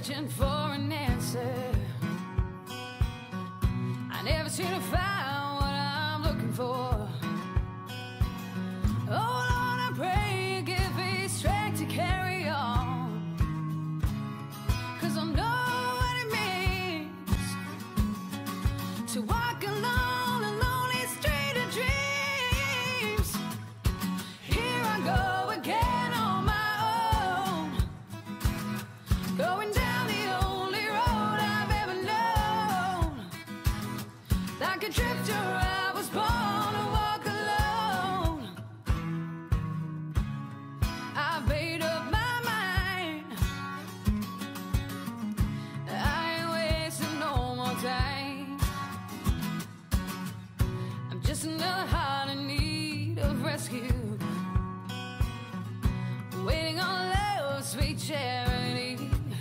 searching for an answer. I never seem to find what I'm looking for. Oh Lord, I pray you give me strength to carry on, 'cause I know what it means to walk alone a lonely street of dreams. Here I go again on my own, going down the only road I've ever known. Like a drifter, I was born to walk alone. I've made up my mind, I ain't wasting no more time. I'm just another heart in need of rescue, waiting on love's sweet charity.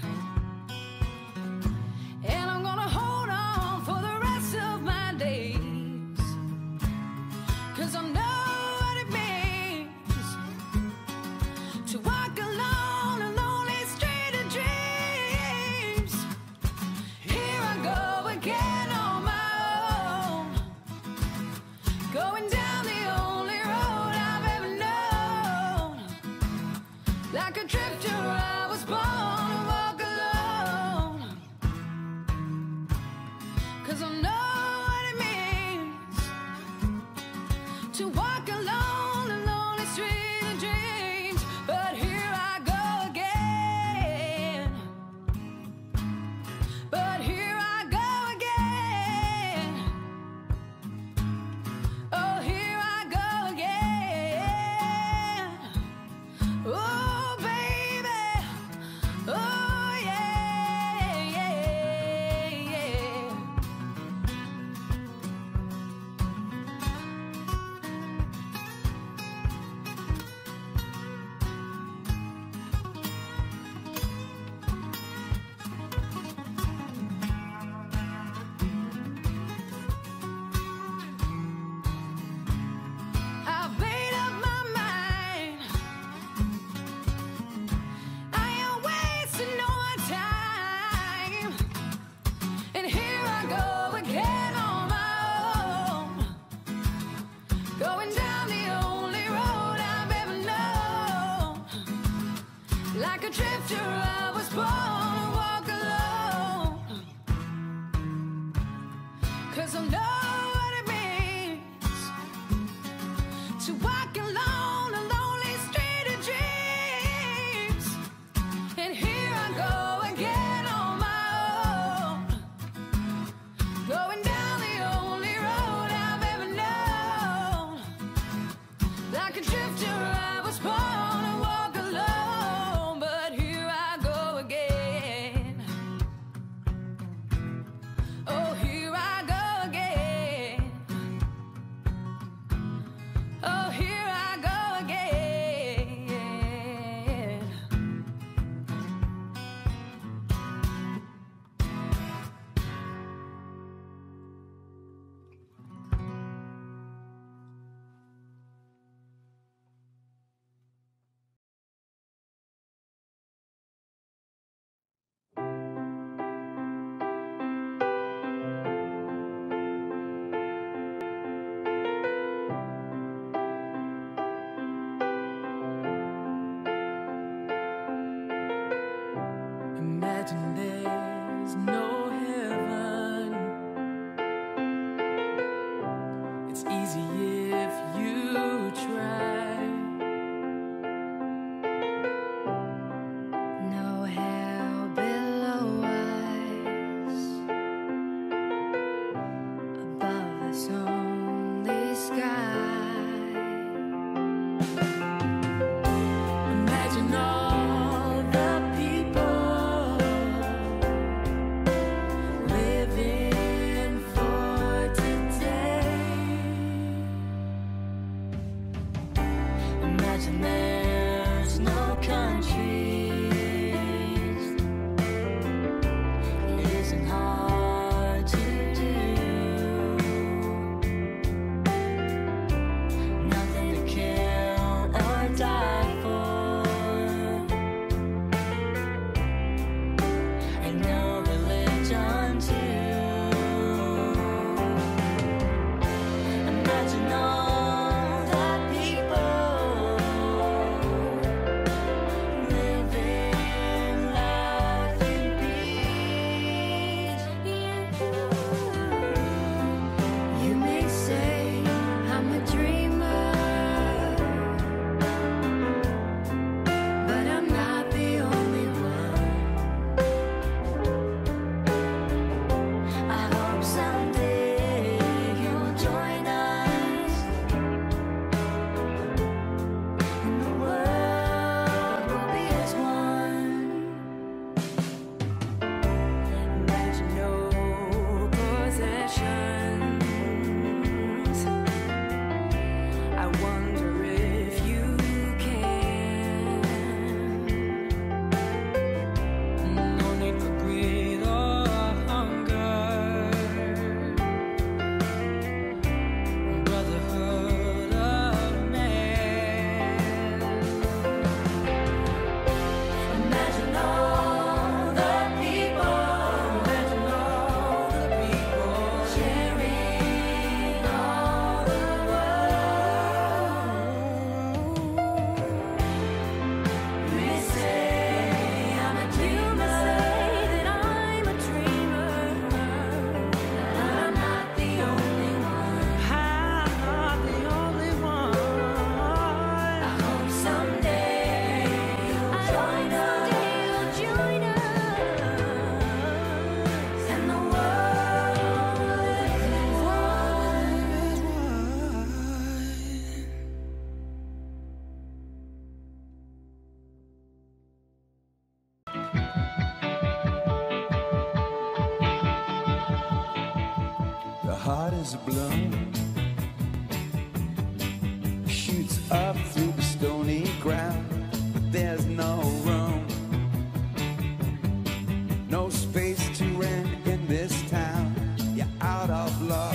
And I'm gonna hold on for the rest of my days, 'cause I know what it means to walk alone a lonely street of dreams. Here I go again on my own, going down the only road I've ever known. Like a drifter, I was born to walk alone, 'cause I know what it means to walk alone a lonely street of dreams. But here I go again, but here I go again. Oh, here I go again. Oh baby, oh yeah, yeah, yeah. I've made up my mind, I ain't wasting no more time. And here I go again on my own, going down the only road I've ever known. Like a drifter, I was born to walk alone, 'cause I know what it means to walk alone a lonely street of dreams. And here I go again on my own, going down the only road I've ever known. Like a drifter, I was born to walk alone, but here I go again. Oh, here I go again. The heart is a balloon, shoots up through the stony ground, but there's no room, no space to rent in this town. You're out of luck,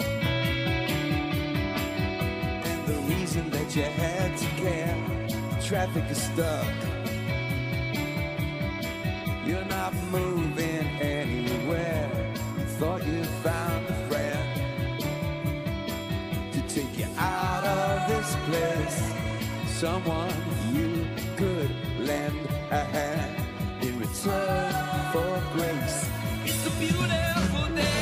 and the reason that you had to care, traffic is stuck. You're not moving anywhere. You thought you found a friend to take you out of this place, someone you could lend a hand in return for grace. It's a beautiful day.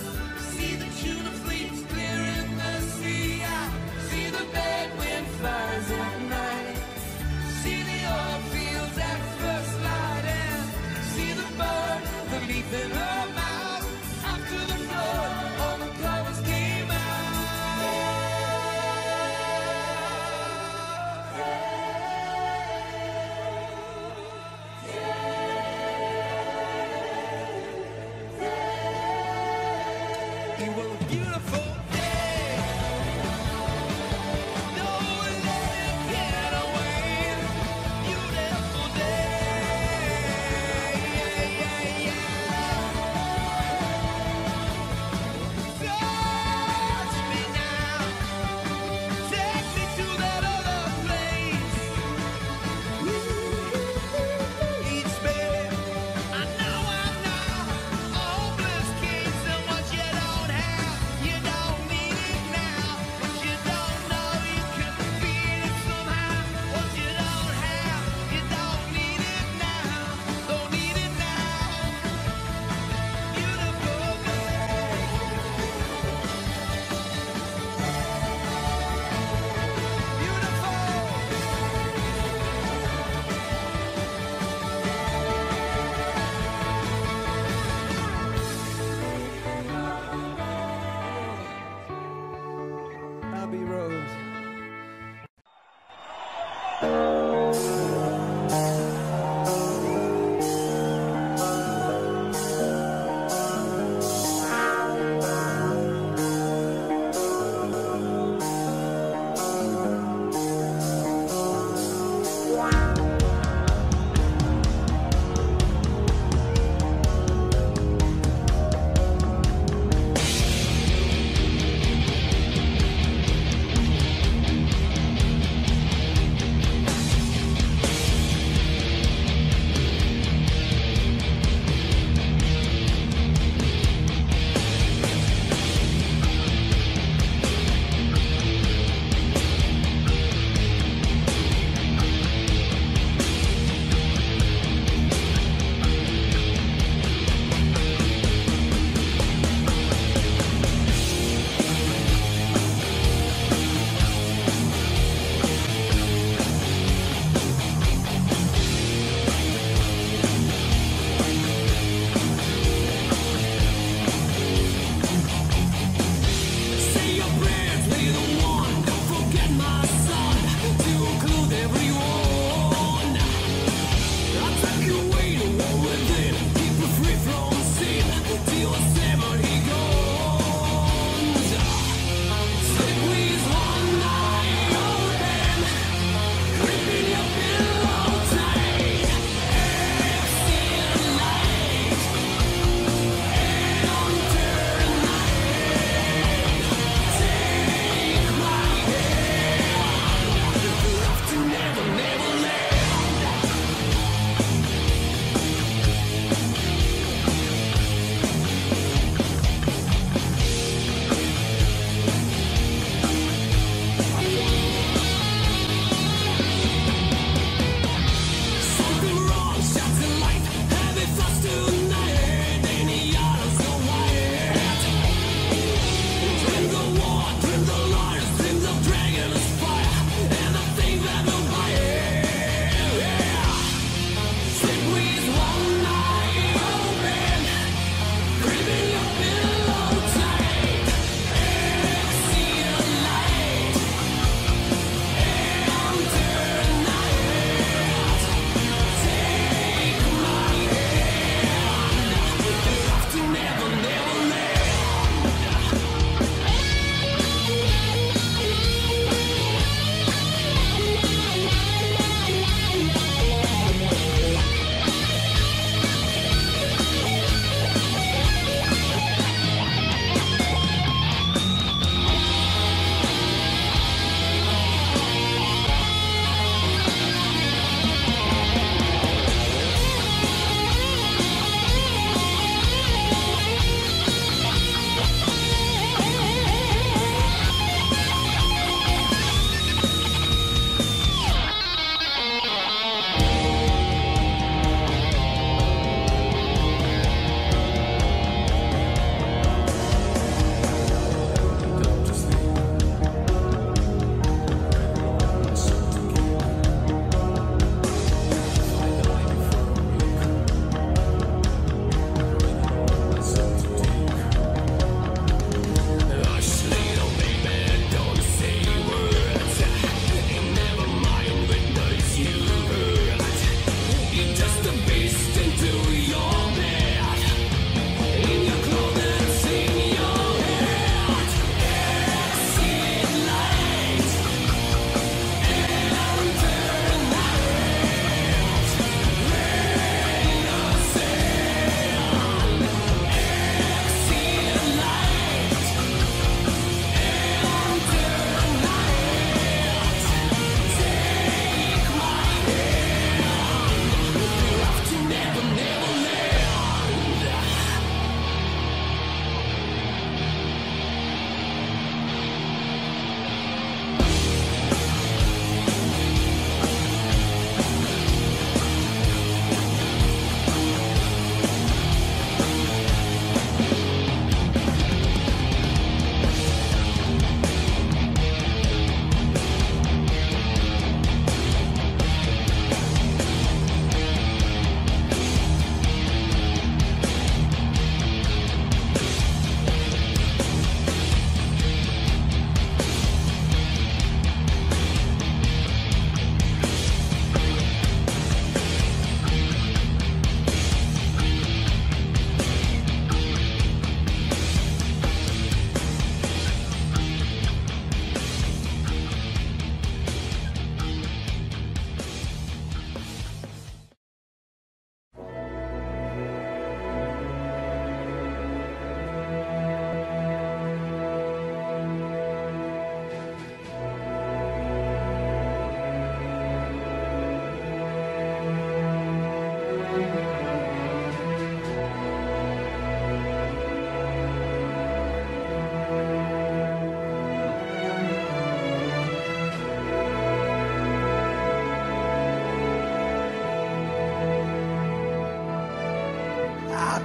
Fire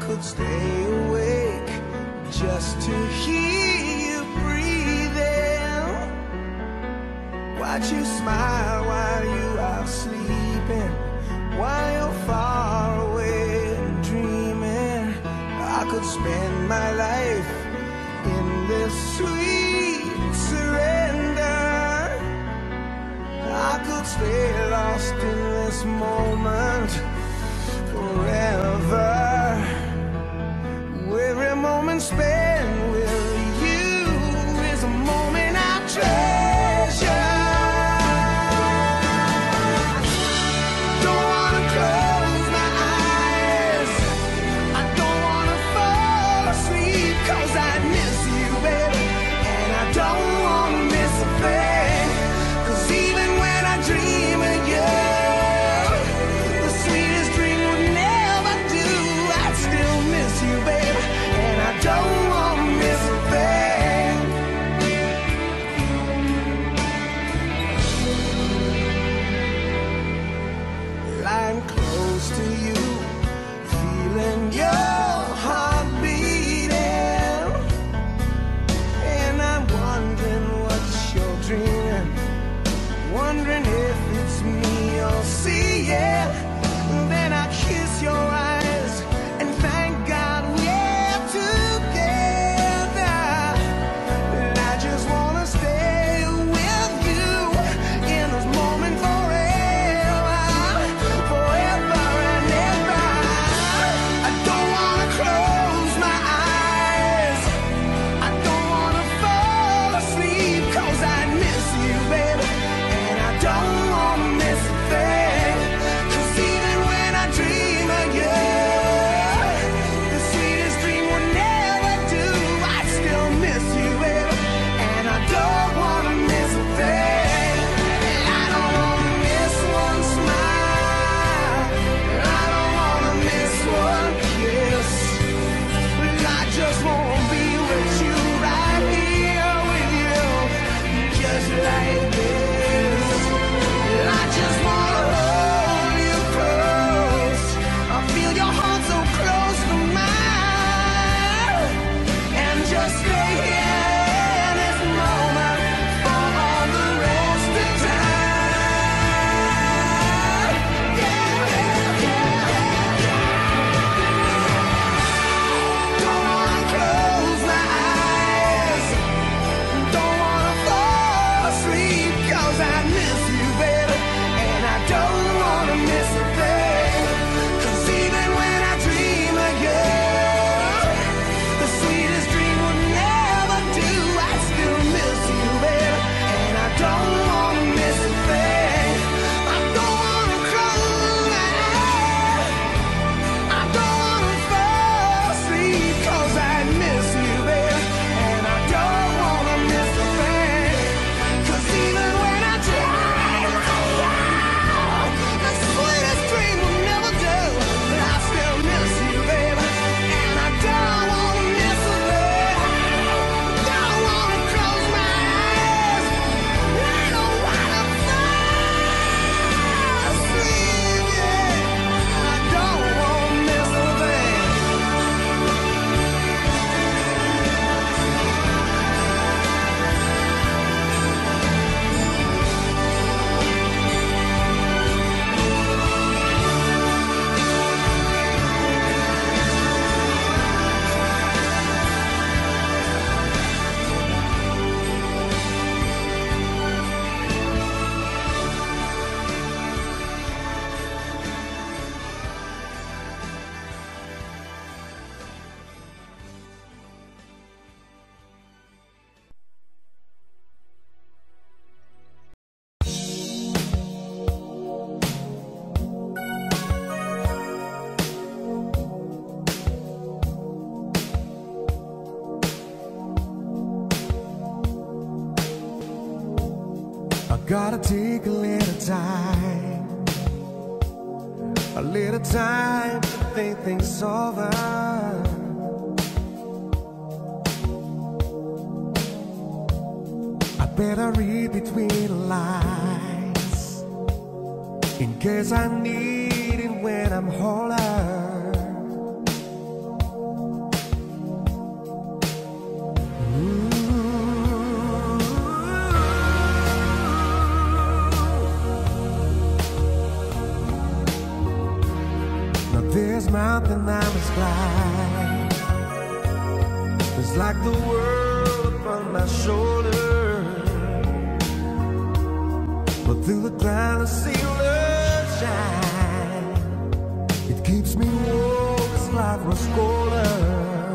could stay awake just to hear you breathing. Watch you smile while you are sleeping, while you're far away and dreaming. I could spend my life in this sweet surrender. I could stay lost in this moment forever. Every moment spent with you is a moment I treasure. Don't wanna close my eyes, I don't wanna fall asleep, 'cause I miss you, baby, and I don't wanna miss a thing. 'Cause even when I dream of you, the sweetest dream would never do. I still miss you, baby, and I don't want to miss a thing. Lying close to you, feeling your heart beating, and I'm wondering what you're dreaming, wondering if it's me you're seeing. Then I kiss your eyes and thank God we're together. And I just wanna stay with you in this moment forever, forever and ever. I don't wanna close my eyes, I don't wanna fall asleep, 'cause I miss you, baby, and I don't wanna miss a thing. 'Cause even when I dream of you, the sweetest dream would never do. I still miss you, baby, and I don't wanna miss a thing. I don't wanna miss one smile, I don't wanna miss one kiss. I just wanna be with you, right here with you, just like this. I just wanna hold you close, I feel your heart so close to mine, and just stay here in this moment for all the rest of time. Yeah, yeah, don't wanna close my eyes, don't wanna fall asleep, 'cause I miss you, baby, and I don't wanna miss a thing. 'Cause even when I dream of you, the sweetest dream would never do. I still miss you, baby, and I don't wanna miss a thing. I don't wanna close my eyes, I don't wanna fall asleep, 'cause I miss you, baby, and I don't wanna miss a thing. 'Cause even when I dream of you, the sweetest dream will never do. But I still miss you, baby, and I don't wanna miss a thing. Don't wanna close my eyes, I don't wanna fall asleep, yeah. I don't wanna miss a thing. I gotta take a little time to think things over. I better read between the lines in case I need it when I'm older. mouth and I was blind. It's like the world upon my shoulder, but through the ground I see love shine. It keeps me warm as life was colder.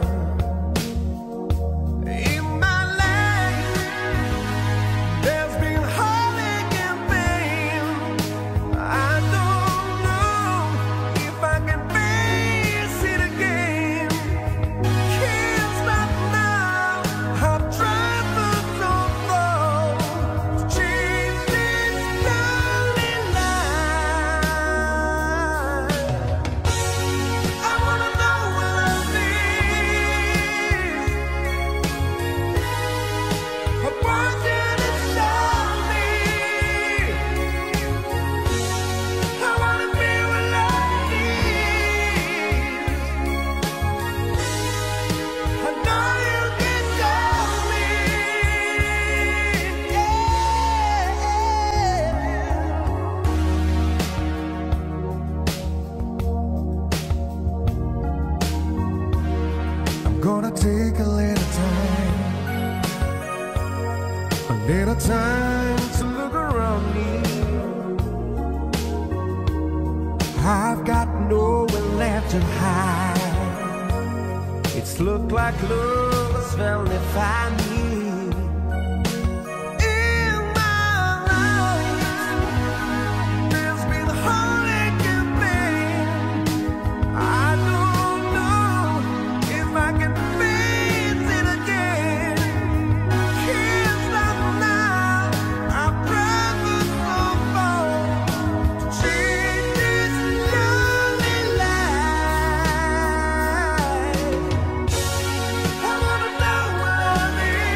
Gonna take a little time to look around me. I've got nowhere left to hide. It's looked like love has finally found me. I wanna know what it is.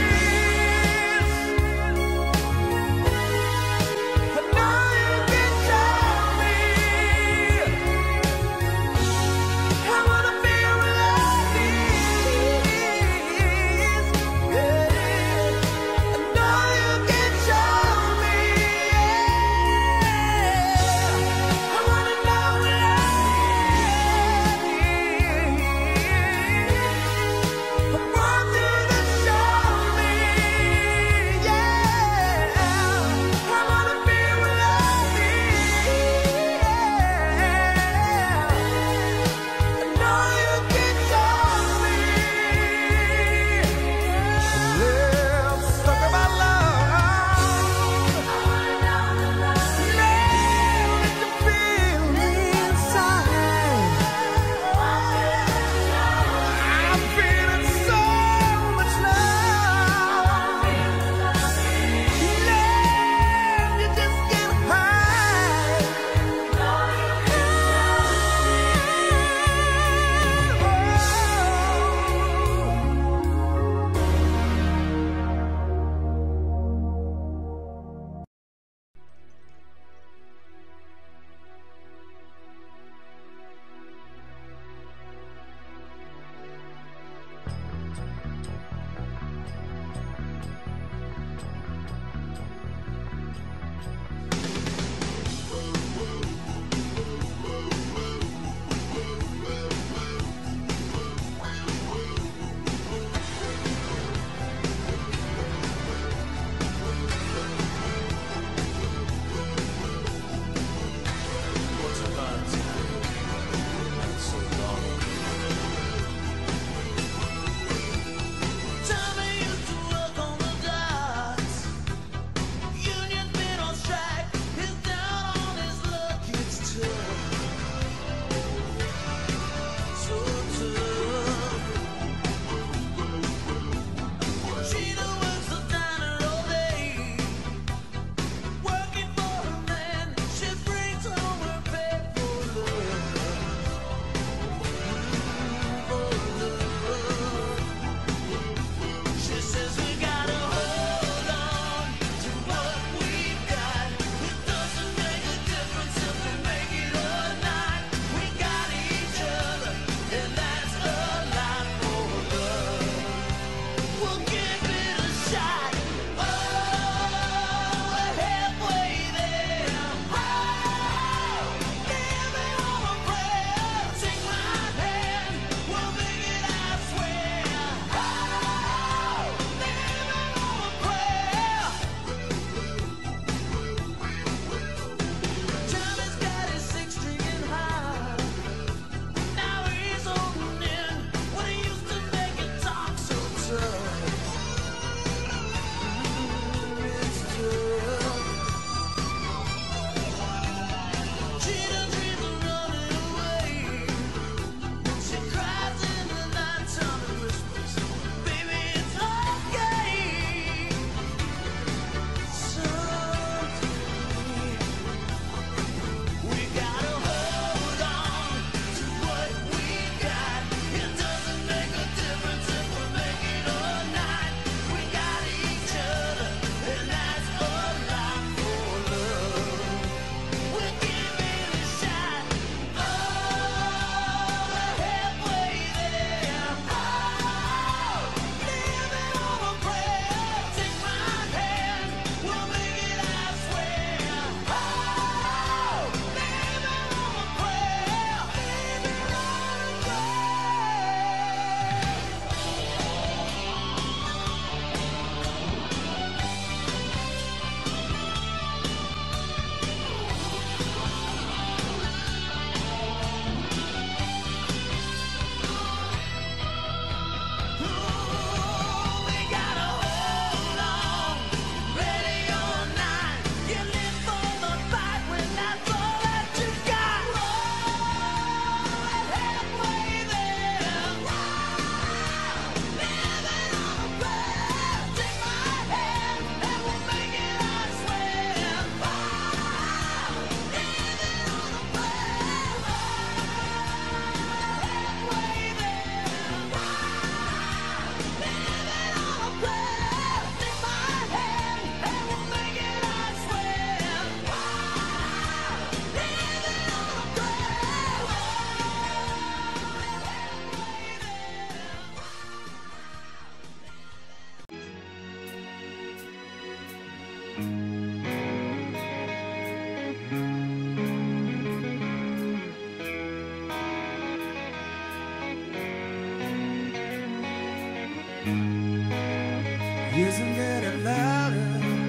Isn't getting louder?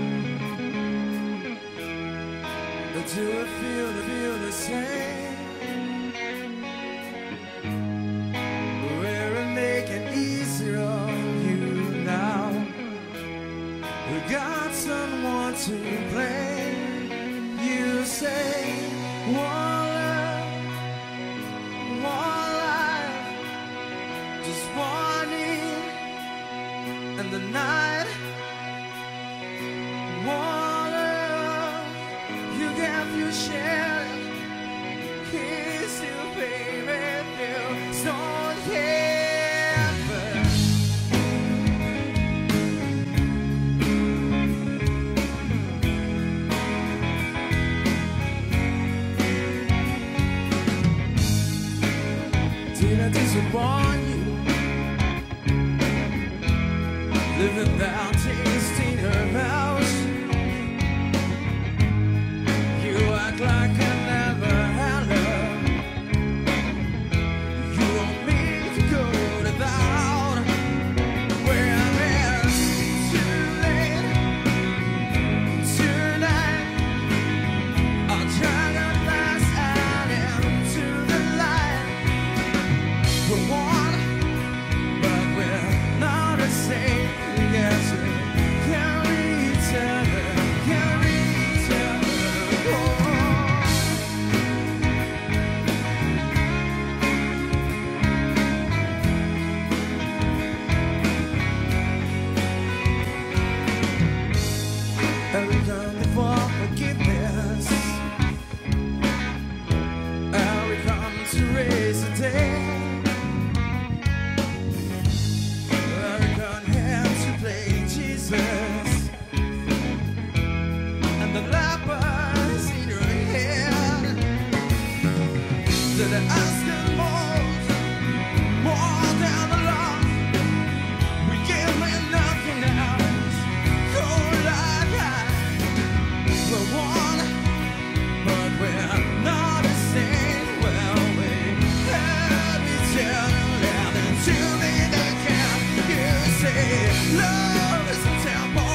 But do I feel the same? We're making easier on you now. We got someone to blame. You say one love, one life, just one need, and the night. One love, you gave your share. Here's your favorite view. So heaven. Did I disappoint you? Living without tasting her house. You act like I never had love. You want me to go without. Well, it's too late tonight. I'll try to last out into the light. We're one, but we're not the same. Yes, carry each other, carry each other. Every time for forgiveness, every come to raise the day. And the lepers in your head. Did I ask them more than the law? We give me nothing else. Cold like that. We're one, but we're not the same. Well, we have each other and until they can. You say love is a temple.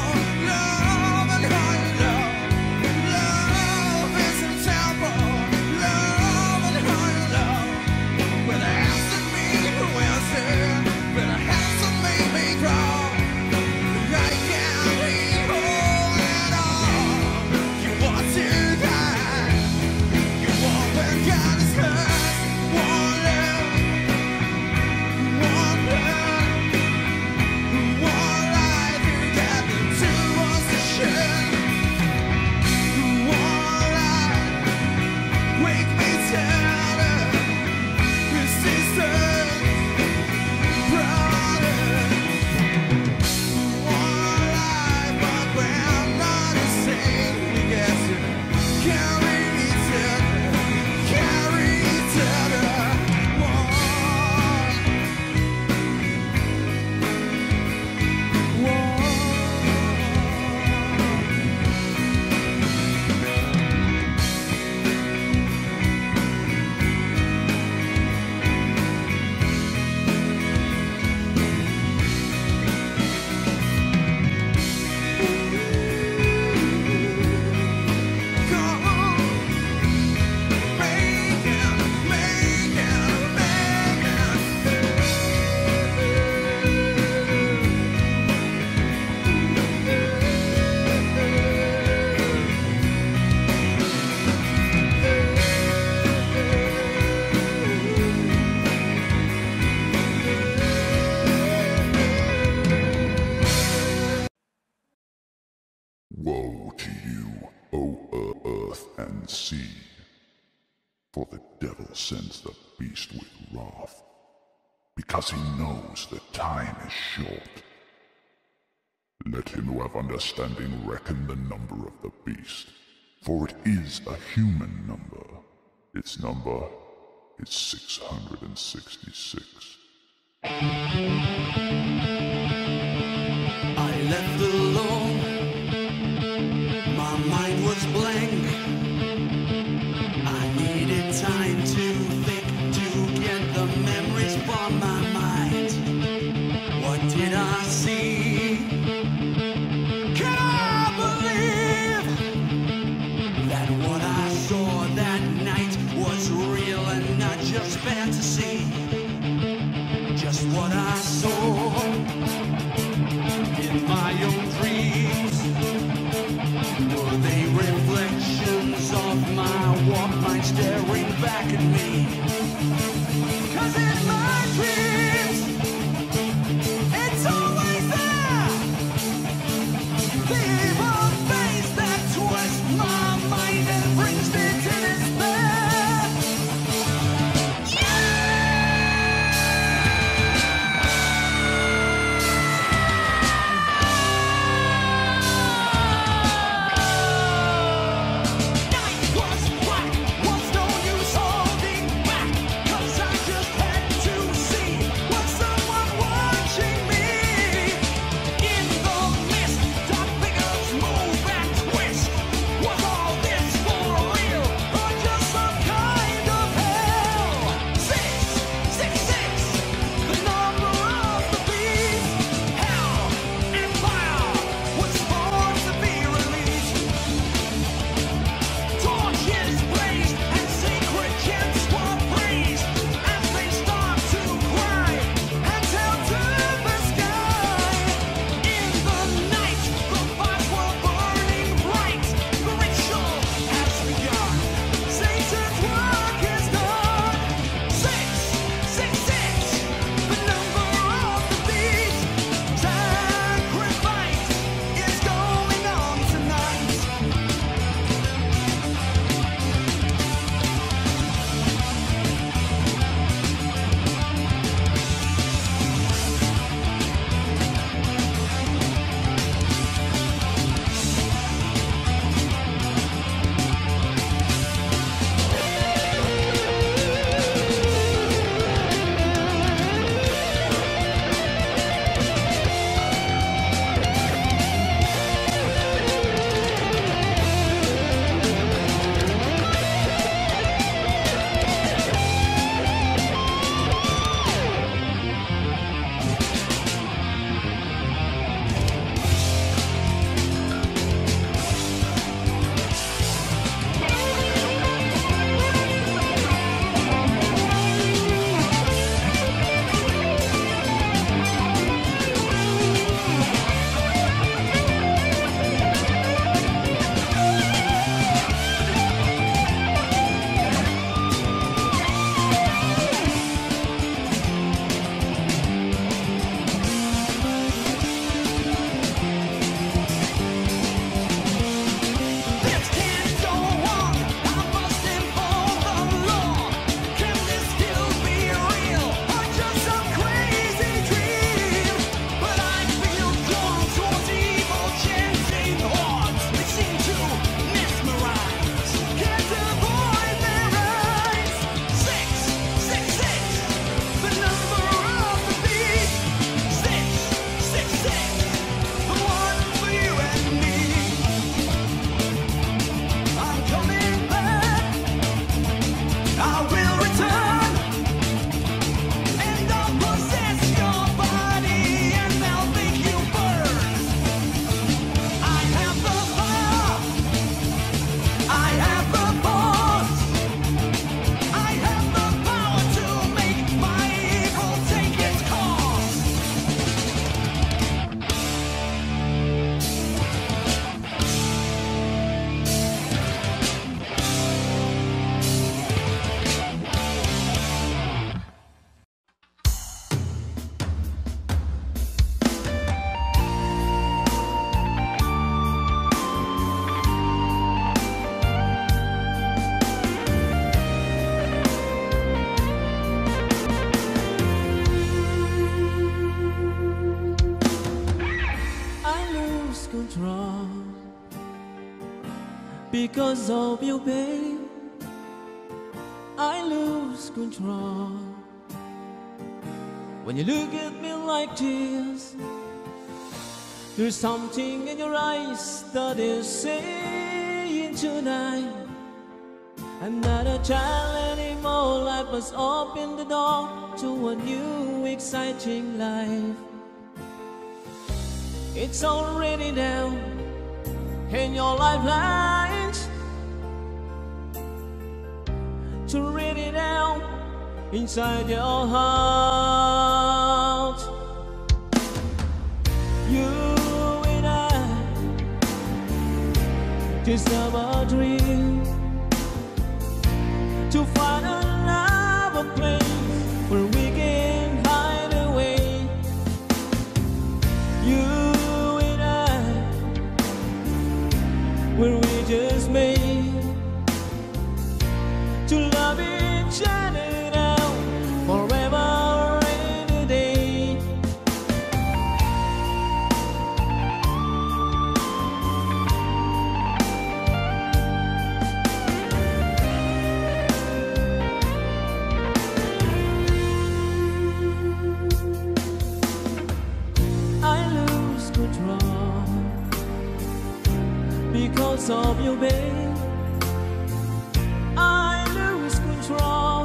Woe to you, O earth and sea, for the devil sends the beast with wrath, because he knows the time is short. Let him who have understanding reckon the number of the beast, for it is a human number. Its number is 666. I left alone reflections of my warped mind staring back at me. 'Cause in my dreams, it's always there. The evil face that twists my mind and brings me to despair. Night was black, was no use holding back, 'cause I just had to see, was someone watching me? In the mist, dark figures move and twist. Was all this for real, or just some kind of hell? 666, the number of the beast. Hell and fire was forced to be released. Torches blazed and sacred chants were praised as they start to cry and tell to the sky. In the night, the fires were burning bright. The ritual has begun. Satan's work is done. 666, the number of the beast. Sacrifice is going on tonight. This can't go on. I must inform the law. Can this still be real, or just some crazy dream? But I feel drawn towards evil chanting hordes. They seem to mesmerize. Can't avoid their eyes. 666, the number of the beast. 666, the one for you and me. I'm coming back. I will return, and I'll possess your body, and I'll make you burn. I have the fire. I have the force. I have the power to make my evil take its course. I lose control because of you, babe. I lose control when you look at me like this. There's something in your eyes that is saying tonight, I'm not a child anymore. Life must open the door to a new exciting life. It's already down in your lifelines to read it down inside your heart. You and I just have a dream to find another place where we can hide away. You and I, where we just made to love each other now forever and a day. I lose control because of you, babe. I lose control.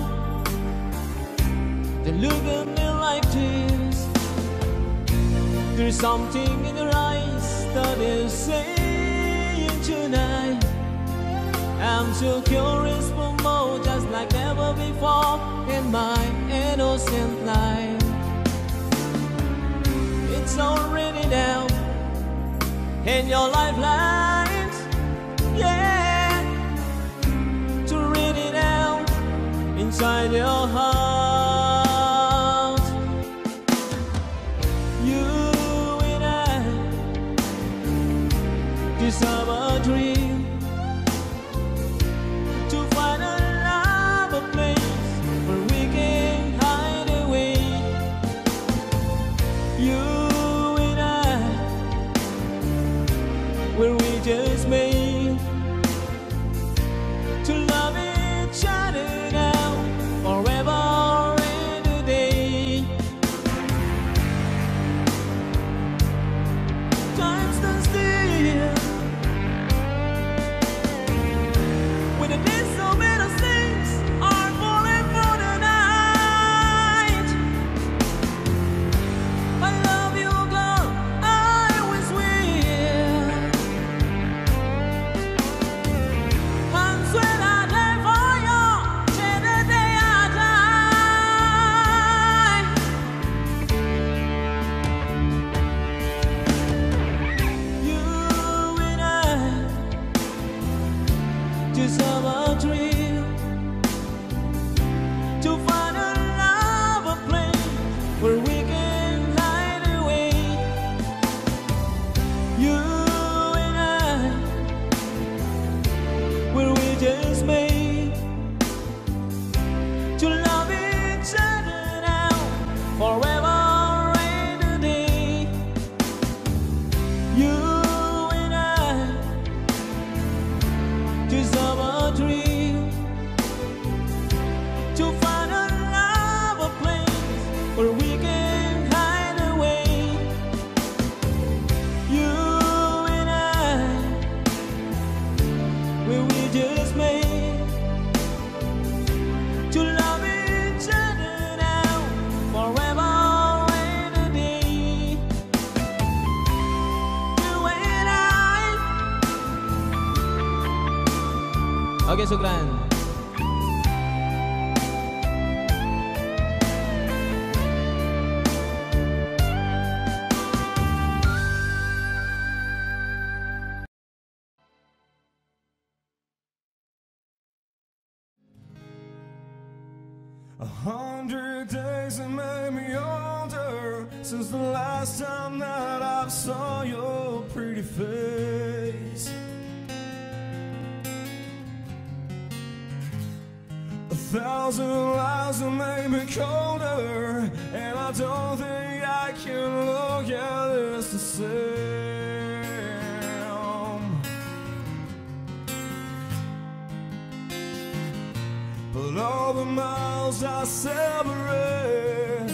They look at me like this. There's something in your eyes that is saying tonight. I'm so curious for more, just like never before in my innocent life. It's already down in your lifelines, yeah, to read it out inside your heart. You and I just have a dream to find another place where we can hide away. You and I, where we just made to love each other now forever and a day. Time stands still when the days so many things are falling for the night. I love you, girl, I always will. And swear I'd die for you till the day I die. You and I just have a dream to find another place where we can hide away. You and I, where we just made to love each other now forever and a day. You and I just have a dream to find another place where we can hide away. You and I, where we just made to love each other now forever and a day. You and I. Okay, Suglan. A 100 days have made me older since the last time that I saw your pretty face. 1,000 lives have made me colder, and I don't think I can look at this the same. But all the miles I separate,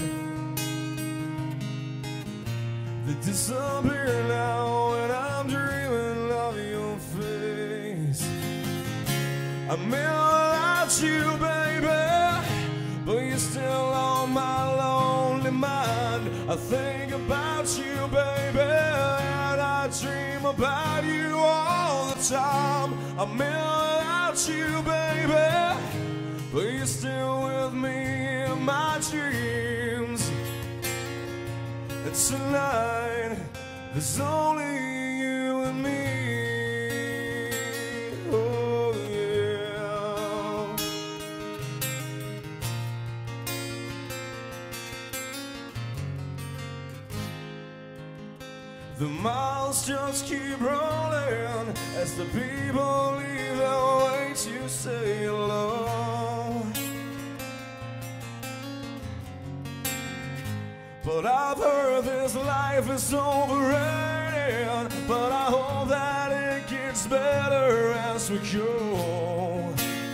they disappear now when I'm dreaming of your face. I may not like you, baby, but you're still on my lonely mind. I think about you, baby, and I dream about you all the time. I may not like you, baby, but you're still with me in my dreams. And tonight, there's only you and me. The miles just keep rolling as the people leave their way to say hello. But I've heard this life is overrated, but I hope that it gets better as we go.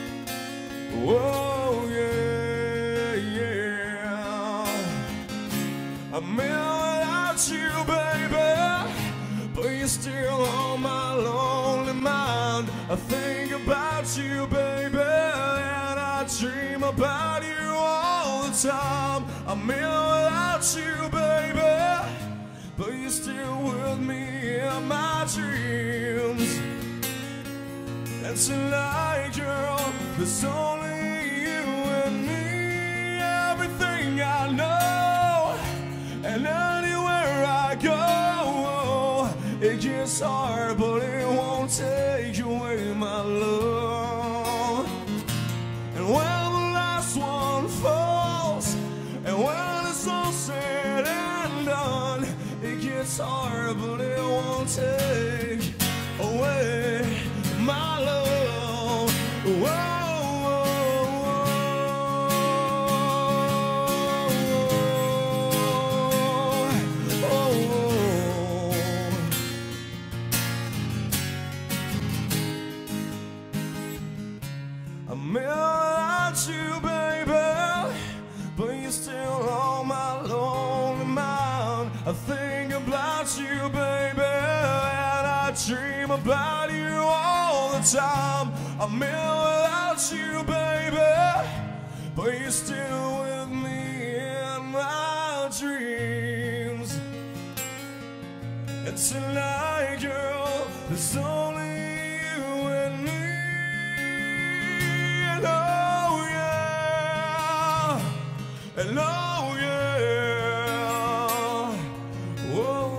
Oh yeah, yeah. I'm without you, baby, but you're still on my lonely mind. I think about you, baby, and I dream about you all the time. I'm in without you, baby, but you're still with me in my dreams. And tonight, girl, there's only you and me. Everything I know, and anywhere I go, it gets hard, but it won't take away my love. And when the last one falls, and when it's all said and done, it gets hard, but it won't take away my love. Whoa. I'm without you, baby, but you're still on my lonely mind. I think about you, baby, and I dream about you all the time. I'm in without you, baby, but you're still with me in my dreams. And tonight, girl, there's only you and me. And oh yeah, and oh yeah, whoa.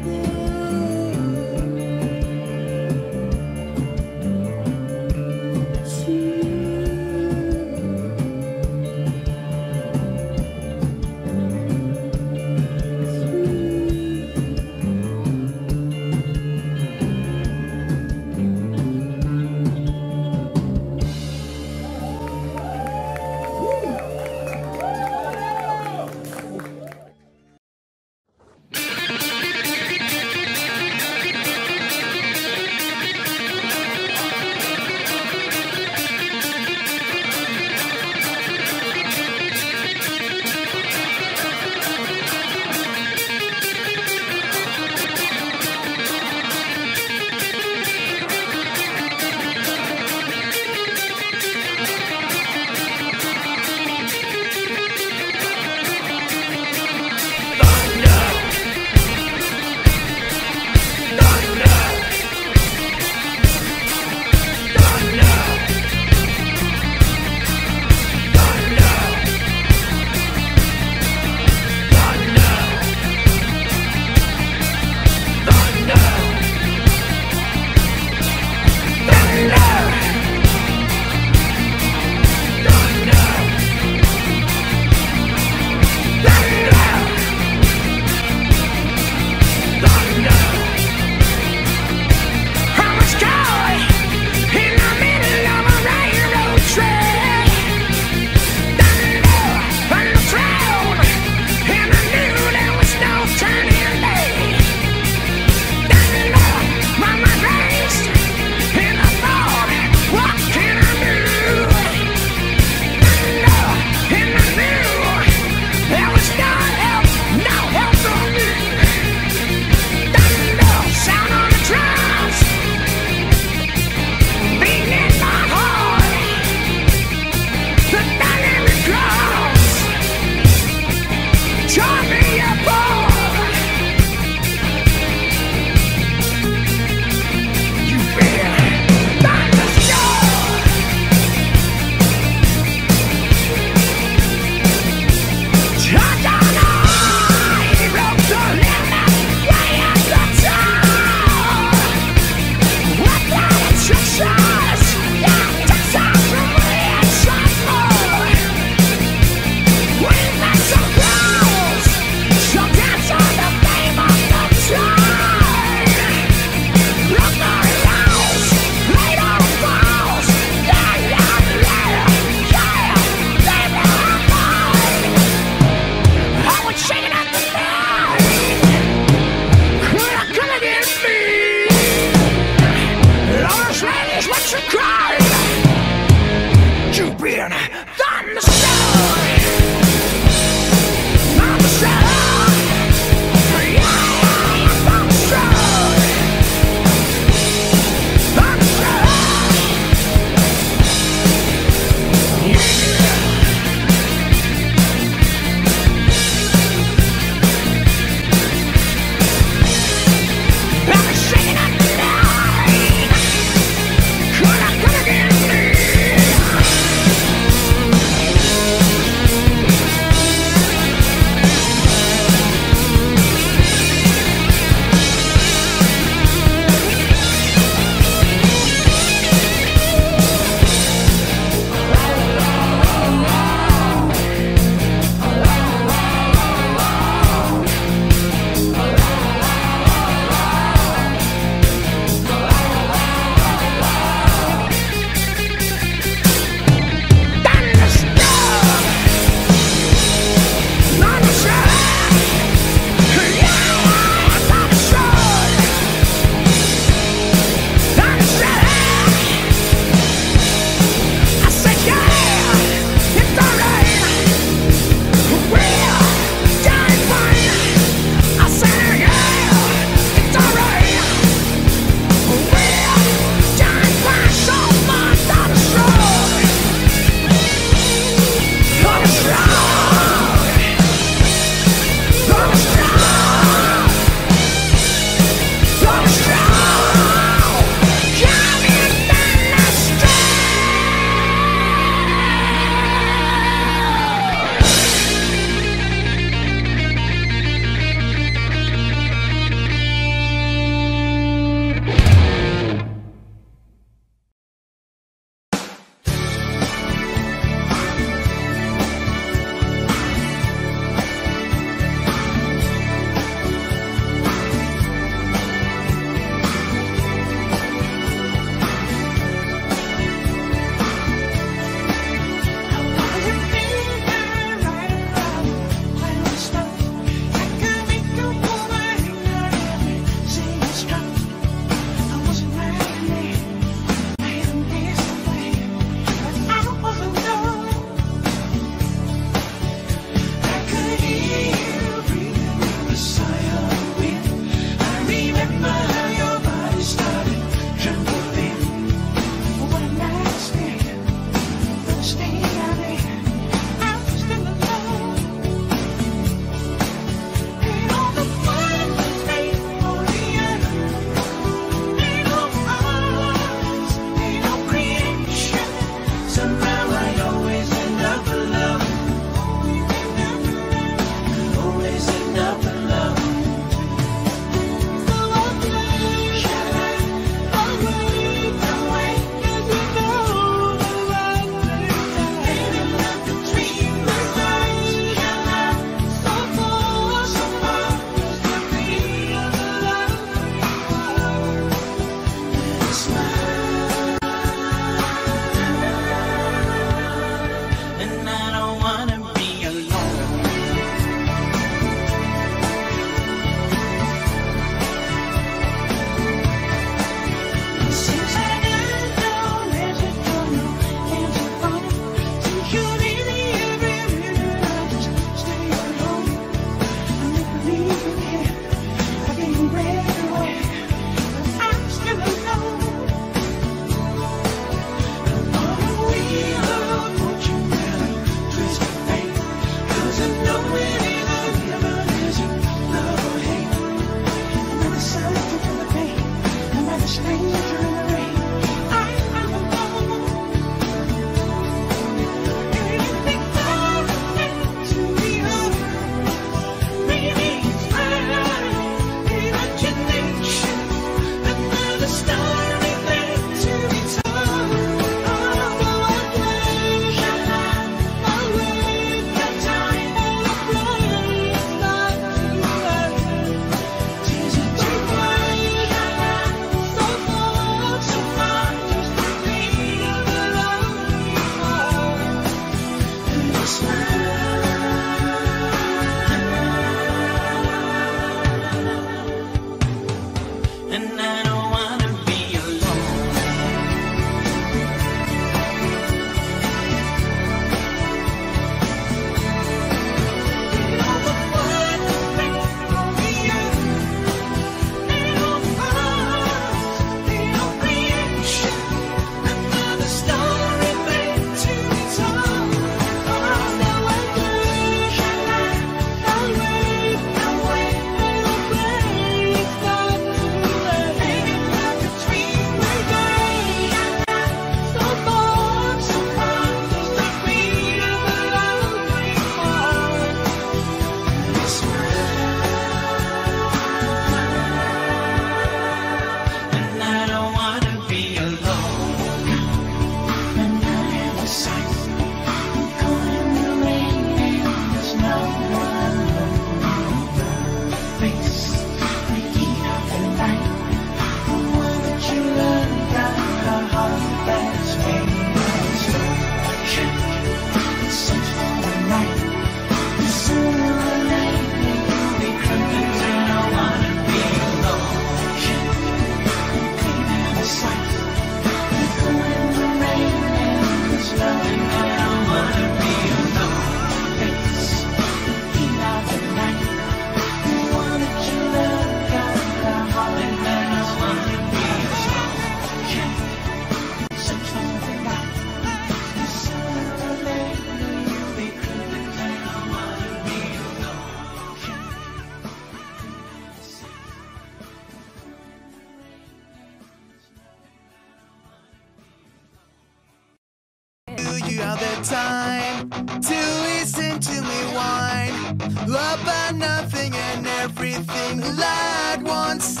about nothing and everything all at once.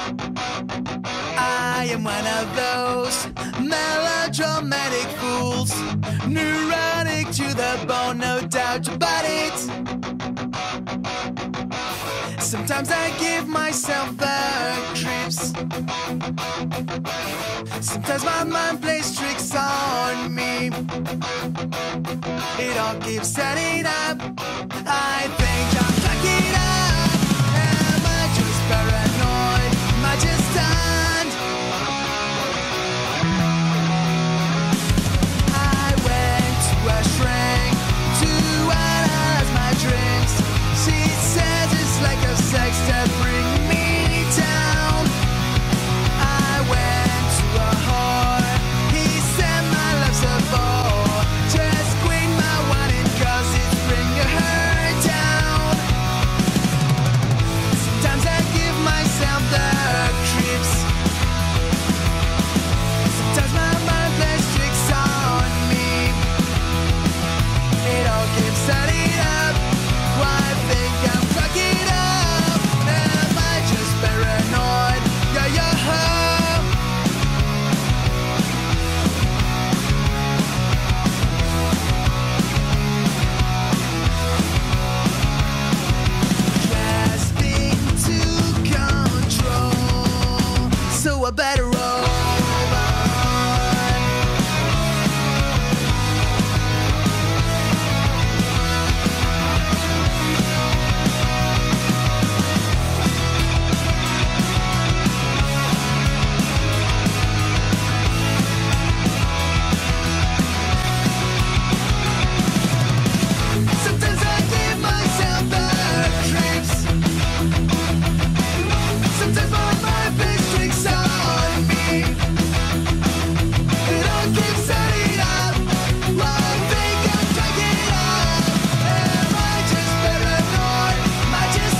I am one of those melodramatic fools, neurotic to the bone, no doubt about it. Sometimes I give myself the creeps. Sometimes my mind plays tricks on me. It all keeps adding up. I think I'm fucking up. Am I just paranoid? Am I just stunned? I went to a shrink to analyze my dreams. She says it's like a sex that bring me down. I went to a whore. He said my love's a bore. Just quit my whining 'cause it's bringing her down. Sometimes I give myself the creeps. Sometimes my mind plays tricks on me. It all keeps adding up. I think I'm fucking up. Am I just paranoid? Yeah, yeah. Grasping to control, so I better roll on. Sometimes I give myself the creeps. Sometimes my mind plays tricks on me. It all keeps adding up. I think I'm fucking up. Am I just paranoid? Am I just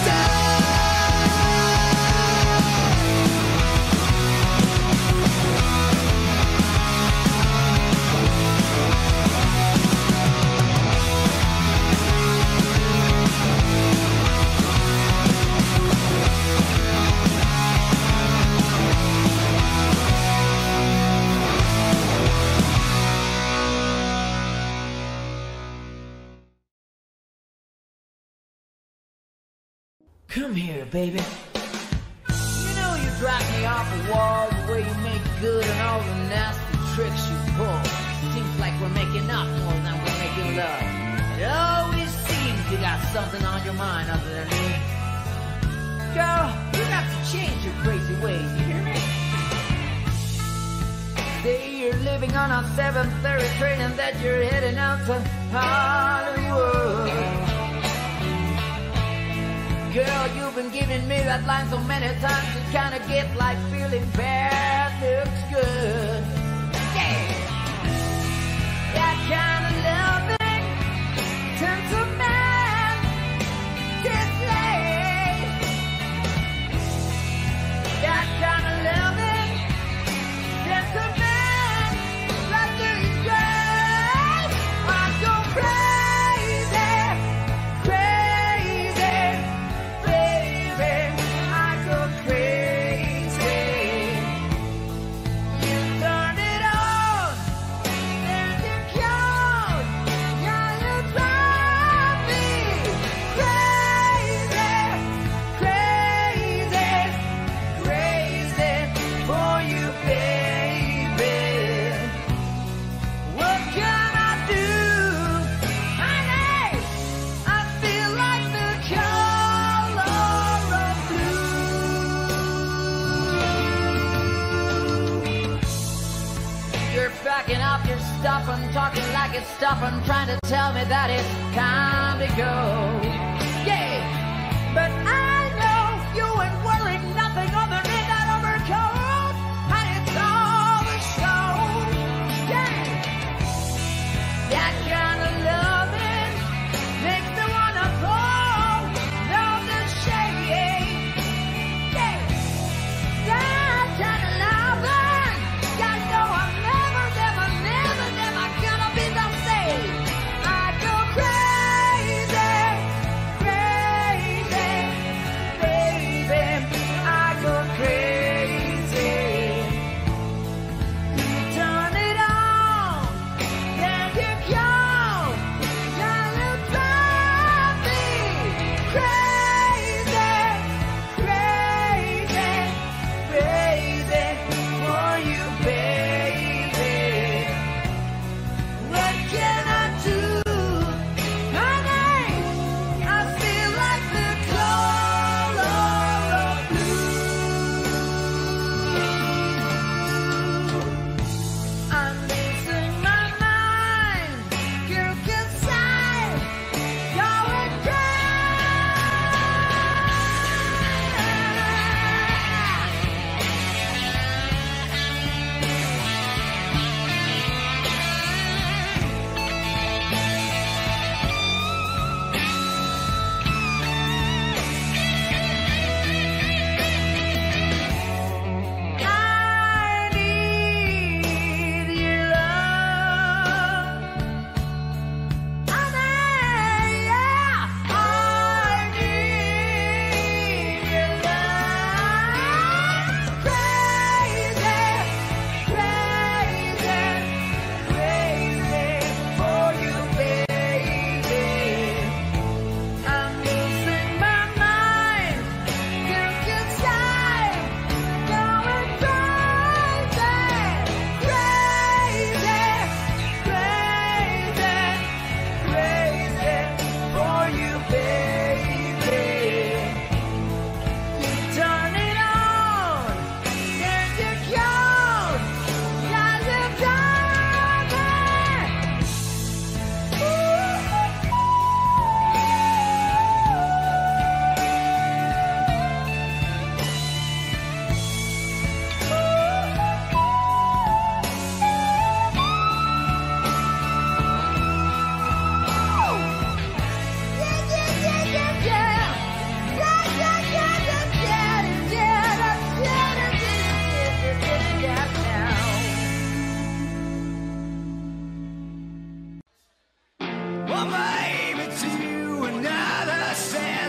Come here, baby. You know you drive me off the wall, the way you make good and all the nasty tricks you pull. Seems like we're making up more than we're making love. It always seems you got something on your mind other than me. Girl, you got to change your crazy ways, you hear me? Say you're living on a 7:30 train and that you're heading out to Hollywood. Girl, you've been giving me that line so many times, it kinda gets like feeling bad looks good. Yeah. That kind of loving turns a man this late. That kind of loving turns a man like this great. I go crazy, crazy. Baby, I go crazy. You turn it on, then you come. Yeah, you drive me crazy, crazy, crazy for you, baby. What can I do, honey? I feel like the color of blue. You're backing up, you're stopping, talking like it's stopping, trying to tell me that it's time to go. Yeah, but I know you ain't wearing nothing underneath that overcoat, and it's all the show. Yeah, that kind of loving makes me wanna fall down the shade. Yeah, that kind of loving, I know I'm never, never, never, never gonna be the same. I go crazy,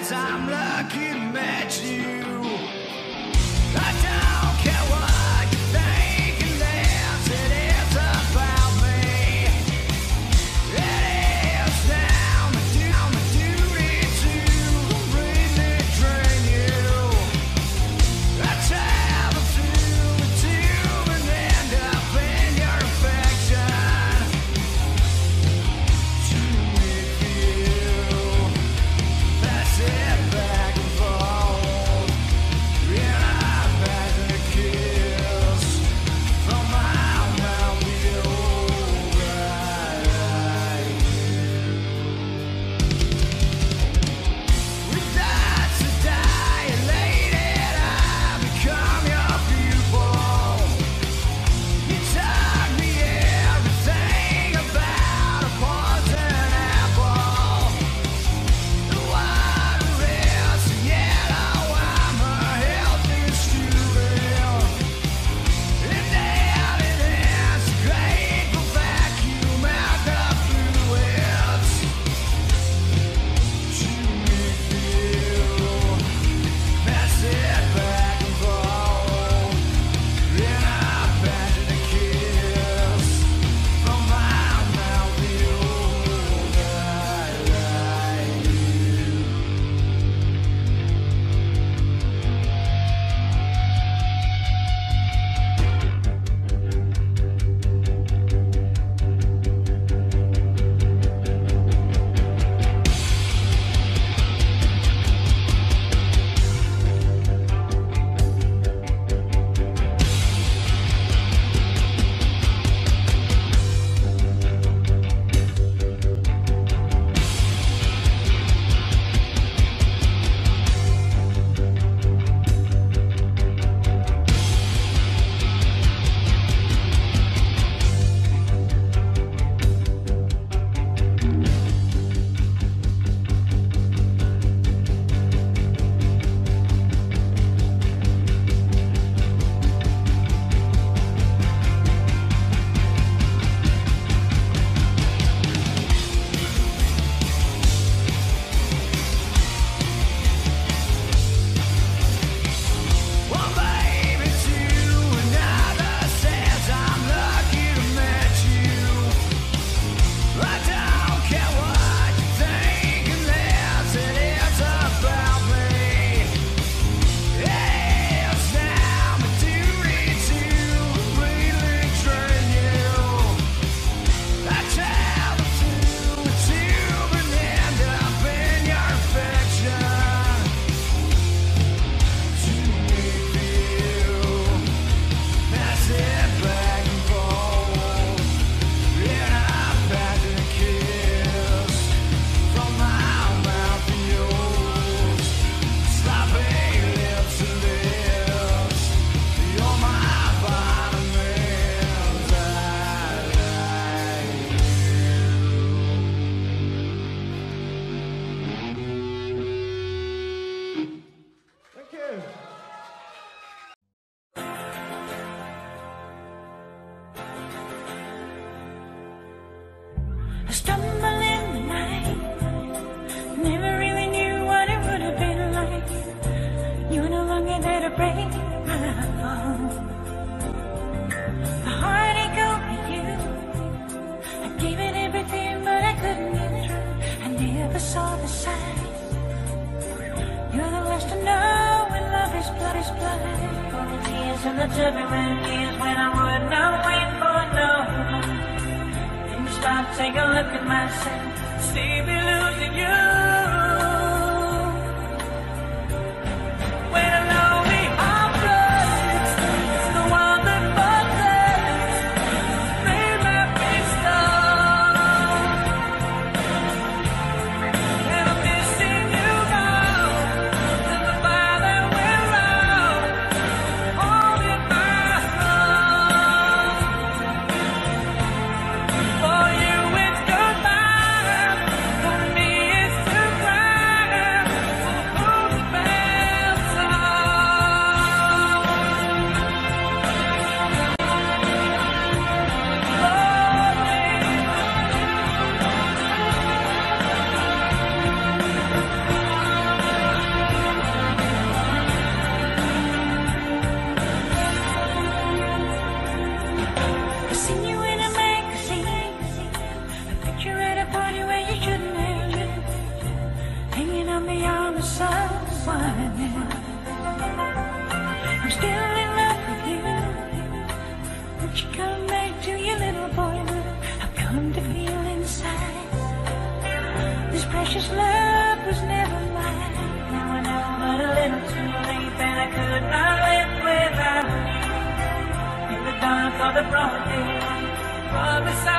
says I'm lucky to meet you. I don't care what you think unless it is about me. It is now my duty to completely drain you. I travel through the tube and end up in your affection. To make you pass it back and forth. And I've had a kiss from my mouth to your eyes. With dots that dilated, I become your pupil. You taught me everything about a poison apple. The water is yellow, I'm a healthy student. And then it is a grateful vacuum out the fluids. To make you pass it back and forth. And I've had a kiss from my mouth to your eyes. One baby to another says I'm lucky to meet you. I don't care what you think unless it is about me. It is now my duty to completely drain you. I travel through a tube and end up in your affection. To make you pass it back and forth. And I've had a kiss from my mouth to yours. Sloppy lips to lips. You're my vitamins. I like you. Thank you. I stumble in the night. Never really knew what it would have been like. You were no longer there to break my heart. The heartache over you. I gave it everything, but I couldn't get through. I never saw the signs. You're the last to know when love is blood is blood. For the tears and the turbulent years when I would not wait for no one. Then stop, take a look at myself, see me losing you. When a lonely heart breaks, it's the one that buzzes, may let me stop. And I'm missing you now, and the fire that went round, all in my heart. For you it's goodbye, for me it's too on the sun's winding. I'm still in love with you. Won't you come back to your little boyhood? I've come to feel inside this precious love was never mine. Now I know but a little too late that I could not live without you. In the dark of the broad day, far beside